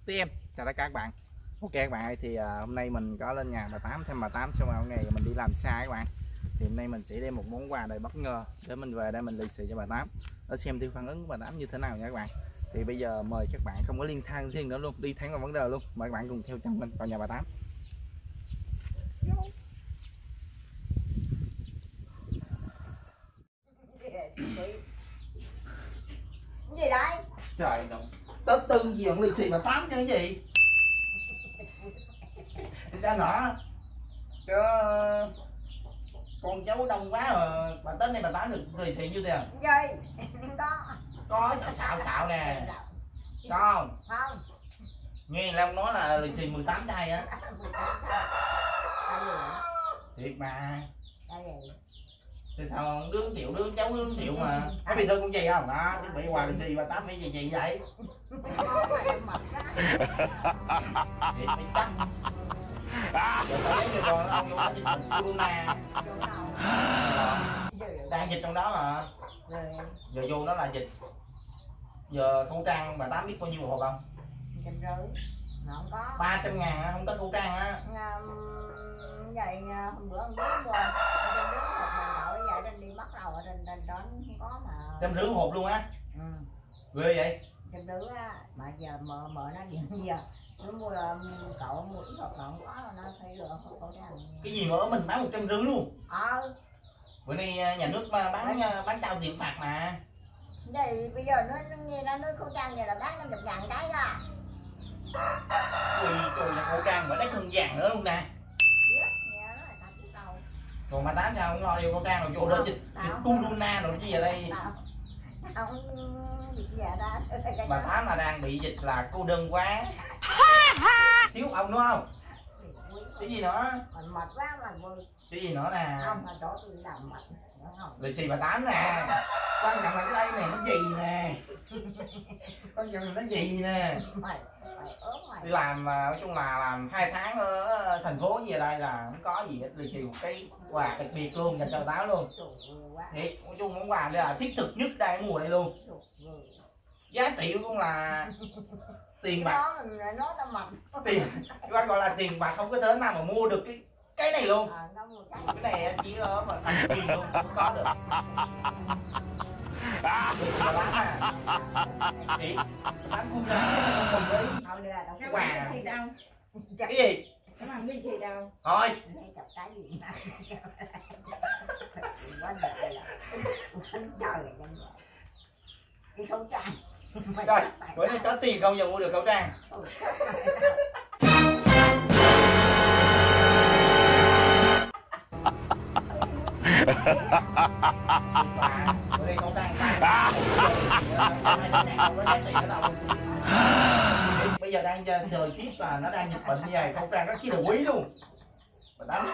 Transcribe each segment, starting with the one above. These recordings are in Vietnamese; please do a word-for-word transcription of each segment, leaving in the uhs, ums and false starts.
tí em chào tất cả các bạn. Ok các bạn ơi, thì uh, hôm nay mình có lên nhà bà Tám thêm bà Tám, xong rồi hôm nay mình đi làm xa các bạn, thì hôm nay mình sẽ đem một món quà đầy bất ngờ để mình về đây mình lì xì cho bà Tám để xem theo phản ứng của bà Tám như thế nào nha các bạn. Thì bây giờ mời các bạn không có liên thang riêng nữa luôn, đi thẳng vào vấn đề luôn, mời các bạn cùng theo chân mình vào nhà bà Tám. Cái gì đây? Trời ơi, tớ tưng gì ông lì xì bà Tám chứ cái gì? Sao nữa? Chứ con cháu đông quá mà bà Tết này bà Tám được lì xì như thế à? Gì? Đó. Có xạo xạo xạo nè. Có không? Không. Nghe là ông nói là lì xì mười tám chai á. Thiệt mà. Thì sao ông đứa chịu đứa cháu đứa chịu mà. Có bị thương con gì không? Đó, chuẩn bị quà lì xì bà Tám phải gì gì vậy? Thiệt phải chắc. Rồi sao lấy cho con ông vô dịch bệnh corona. Đang dịch trong đó mà. Giờ vô đó là dịch. Giờ khẩu trang bà Tám biết bao nhiêu một hộp không? Trăm rưỡi. Không có. ba trăm ngàn á, không có khẩu trang á. Vậy hôm bữa ông biết rồi. Trăm rưỡi một mình cậu vậy nên đi bắt đầu trên trên đó không có mà. Trăm rưỡi hộp luôn á. Ừ. Ghê vậy? Trăm rưỡi á, mà giờ mợ mợ nó gì giờ nó mua cậu mua ít hộp không có nó phải lựa khẩu trang. Cái gì nữa mình bán một trăm rưỡi luôn. Ờ. Bữa nay nhà nước bán bán trao tiền phạt mà. Vậy bây giờ nó nghe nó nói khẩu trang giờ là bán năm mươi ngàn cái đó. Ui trời, là khẩu trang mà lấy thân vàng nữa luôn nè. Biết, nghe nó là tao biết đâu. Còn bà Tám sao không lo đeo khẩu trang rồi vô đó dịch dịch corona rồi chứ giờ đây. Không bị gì đó. Bà Tám là đang bị dịch là cô đơn quá. Thiếu ông đúng không? Cái gì nữa? Mình mệt quá mà vui. Cái gì nữa nè? Không mà chỗ tôi làm mệt. Lì xì bà Tám nè. Quan trọng là cái đây này nó gì nè. Quan trọng là nó gì nè. Mày, mày ớt mày. Đi làm nói chung là làm hai tháng ở thành phố như đây là không có gì hết, lì xì một cái quà đặc biệt luôn dành cho bà Tám luôn. Thiệt, nói chung món quà đây là thiết thực nhất đây mùa này luôn. Giá trị cũng là tiền bạc. Tiền, gọi gọi là tiền bạc không có thể nào mà mua được cái cái này luôn. Cái này chỉ ở mà thành tiền luôn không có được. Bà Tám à. Thiệt, Tám cũng ra không với quà. Cái gì? Cái bằng ly xì đâu? Thôi. Chọc cái gì mà. Quá trời là. Trời ơi. Cái khẩu trang. Rồi, bữa nay có tiền không giờ mua được khẩu trang. Bà, bữa nay khẩu trang bây giờ đang thời tiết là nó đang dịch bệnh như vậy, khẩu trang rất chi là quý luôn. Bà Tám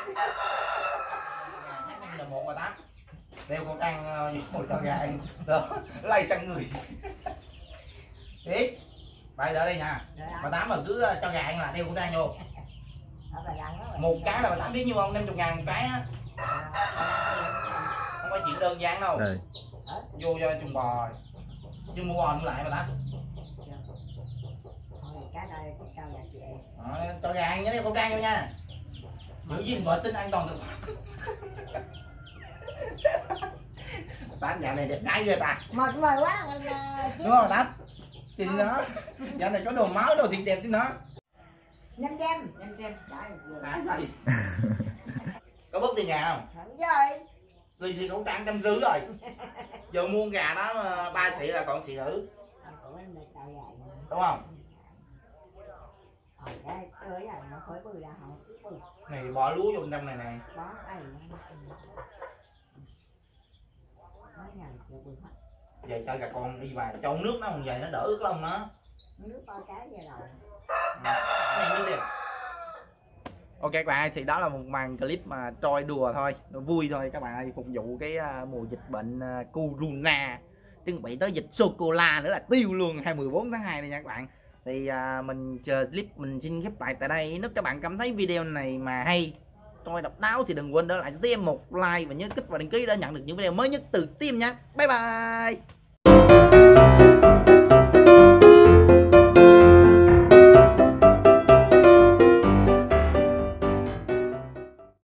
là một bà Tám đeo khẩu trang như một con gà đó lay sang người. Thiệt bây giờ đây nha, bà Tám mà cứ cho gà là đeo khẩu trang vô một cái là bà Tám biết nhiêu không? Năm mươi ngàn một cái á, không phải chuyện đơn giản đâu. Đây. Vô cho chuồng bò chứ mua bò lại bà Tám. Đó, cho gà nhớ đeo khẩu trang vô nha, giữ gìn vệ sinh an toàn thực phẩm. Tám dạo này đẹp gái ghê ta. Mệt mỏi quá. Đúng không Tám? Thì nó dạo này có đồ máu đồ thiệt đẹp chứ nó. Năm trăm, năm trăm. À, thầy. Có bớt tiền nhà không? Không rồi. Lì xì khẩu trang trăm rưỡi rồi. Giờ mua gà đó ba xị là còn xị nữ. Đúng không? Này bỏ lúa vô trong này nè. Vậy cho gà con đi vào trong nước nó không vậy nó đỡ ướt lông nó. Nước to cái vậy rồi. Ok các bạn ơi, thì đó là một màn clip mà trôi đùa thôi, nó vui thôi các bạn ơi, phục vụ cái uh, mùa dịch bệnh uh, corona, chuẩn bị tới dịch sô cô la nữa là tiêu luôn hai mươi bốn tháng hai này nha các bạn. Thì uh, mình chờ clip mình xin khép lại tại đây. Nếu các bạn cảm thấy video này mà hay, trôi độc đáo thì đừng quên để lại cho Tim một like và nhớ kích vào đăng ký để nhận được những video mới nhất từ Tim nha. Bye bye.